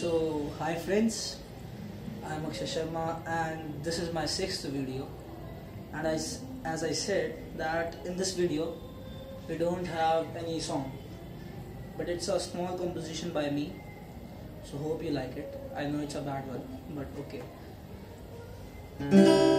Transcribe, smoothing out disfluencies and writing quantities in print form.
So hi friends, I'm akshyatsharma and this is my sixth video. And as I said that in this video we don't have any song, but it's a small composition by me. So hope you like it. I know it's a bad one, but okay.